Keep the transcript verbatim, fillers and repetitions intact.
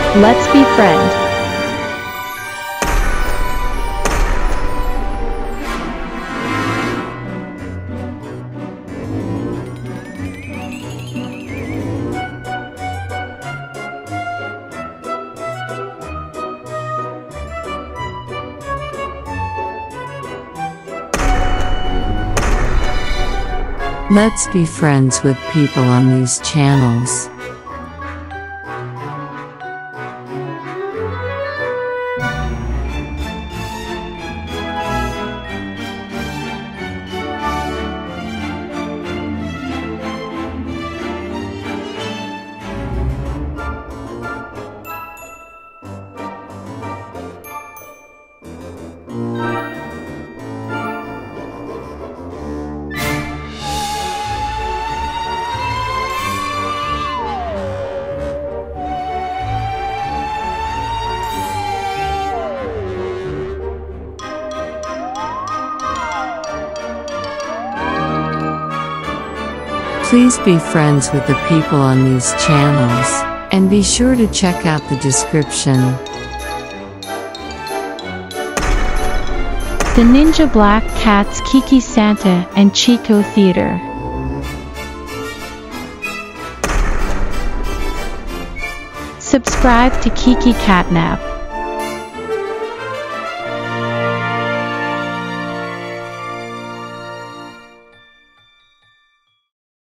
Let's be friend. Let's be friends with people on these channels. Please be friends with the people on these channels, and be sure to check out the description. The Ninja Black Cats Kiki Santa and Chico Theater. Subscribe to Kiki Catnap.